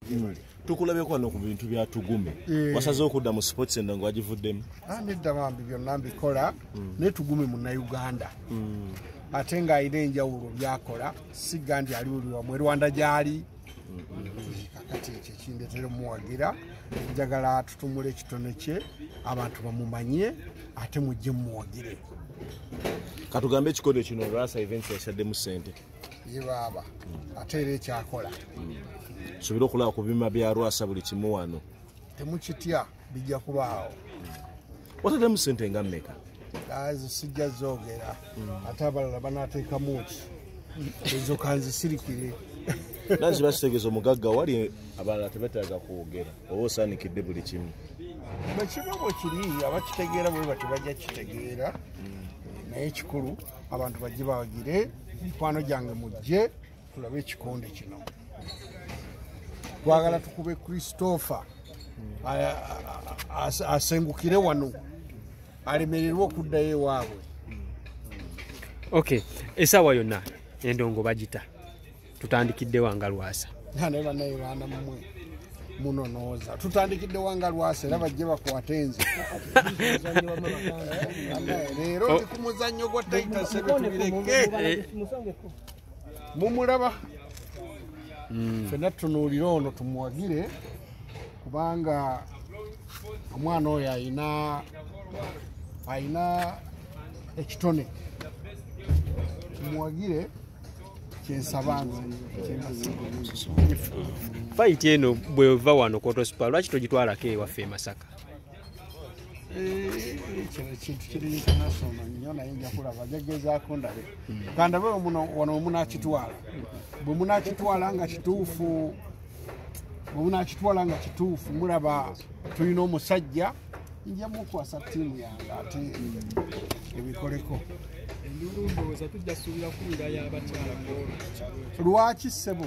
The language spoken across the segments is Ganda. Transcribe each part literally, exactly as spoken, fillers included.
Tukulabeko wano ku bintu bya tugume. Wasaze okudda mu sports center ngo agivuddemu. Ah nedda bambi byonna mbikola ne tugume mu Uganda. Ate nga ayina enjawulo byakola sigandi ali buli wamwe Rwanda gyali. Kakati ekyo kindetera muwagira njagala tutumule ekitone kye abantu bamumanye ate mujje muwagire. Katugambe ekikodo kino Lwasa events yasaddemu ssente. Ye baba ate era ekyakola. Sobira okulaba ku bima bya Lwasa buli kimu wano. Temukitya bijja kubaawo. Wataddemu ssente nga mmeka? Ezo sijja zoogera ate abalala banaateekamu ki ezo kanzisirikire. Nazi basitegeeza omugagga wali abalala tebetaaga kwogera oba osaanikidde buli kimu. Bwe kiba bwe kiri abakitegeera bwe bati bajja kitegeera naye ekikulu abantu bajje bawagire mikwano gyange mujje tulabe ekikonde kino. Twagala tukube Christopher asengukire wano alemererwa okuddayo ewaabwe. Okay, esaawa yonna endongo bagita tutandikidde wanga Lwasa. Nane banaye bana mumwe munonooza tutandikidde wanga Lwasa era bajje bakwate enze. Leero ndi ku muzannyo gwa Taita Sebe tubireke mumulaba. Fena tunuulira ono tumuwagire kubanga omwana oyo ayina ayina ekitone tumuwagire kyensaba nze. Fight eno bwe ova wano Koto Super lwaki togitwalako ewaffe e Masaka? Kino ekintu kiri international nnyo naye nja kulaba jagezaako ndabe kandabe wano munaakitwala bwe munaakitwala nga kituufu bwe munaakitwala nga kituufu mulaba tulina omusajja nja mukwasa ttiimu yange ate ebikoleko. Ndowooza tujja suubira kuwulira y'abakyala lwaki ssebo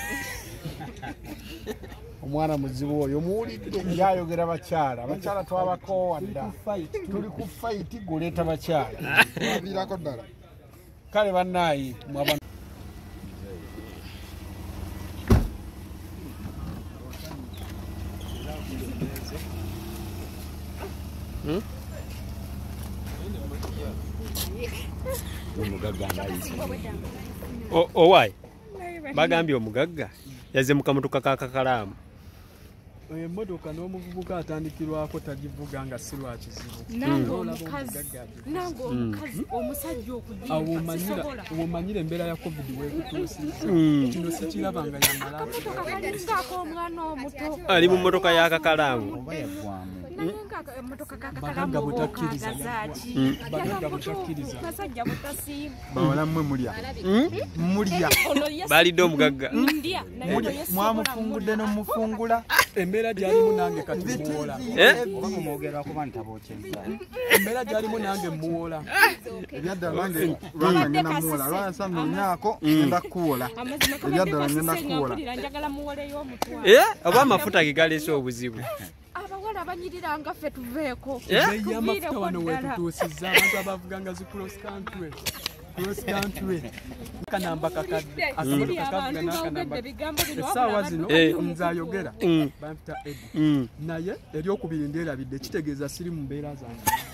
omwana muzibu oyo muwulidde yayogera bakyala abakyala twabakoowa dda tuli ku fayiti goleeta bakyala wabiirako ddala kale bannaayi mwaba Owaayi bagambye omugagga yazze mu kamotoka ka kakalaamu. Emmotoka n'omuvubuka atandikirwako tagivuga nga si lwa kizibu. Nango omukazi nango omukazi omusajja okuddiza omanyire embeera ya covid weekutuusizza kino sikirabanga yamala omwana omuto ali mu mmotoka ya kakalaamu. bagagga butakkiriza bagagga butakkiriza bawala mmwe mulya mulya balidde omugagga mwamufungudde n'omufungula embeera gyalimu nange kati muwola embeera gyalimu nange muwola ebyaddala nange lwanga ngenda muwola lwasa nonyaako ngenda kuwola ebyaddala ngenda kuwola oba amafuta ge galeese obuzibu. Abawala abanyirira nga ffe tuveeko y'amafuta wano wetutuusizza abantu abavuga nga zi cross country cross country kanamba kakadde akamotoka kavuga n'akanamba essaawa zino nze ayogera bampita Edi naye eryokubiri ndyerabidde kitegeeza siri mu mbeera zange.